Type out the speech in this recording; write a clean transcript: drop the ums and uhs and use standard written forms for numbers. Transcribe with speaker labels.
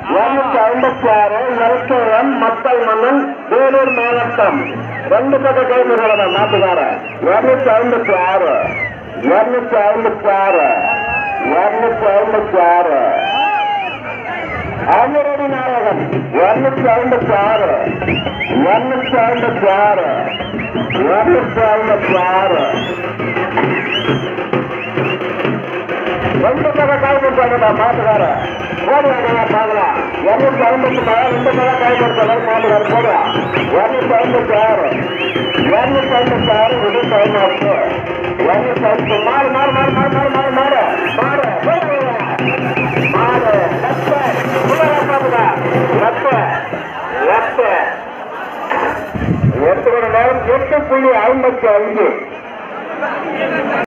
Speaker 1: 256 LKM மக்கள் மன்னன் வேலூர் மாவட்டம். 2 பக்க கைமுறை மாட்டுக்கார 256 ஆயிரடி நாயகன் 256 2 பக்க காய்கறி மாட்டுக்கார போடுவாங்க பார்க்கலாம். 256 2 பக்க காய்கறி மாட்டுக்கார போடுவா 256 இது டைமாச்சு. மாறு மாறு மாறு மாறு மாறு மாறு மாறு மாறு எடுத்துக்கிற நேரம் 8.55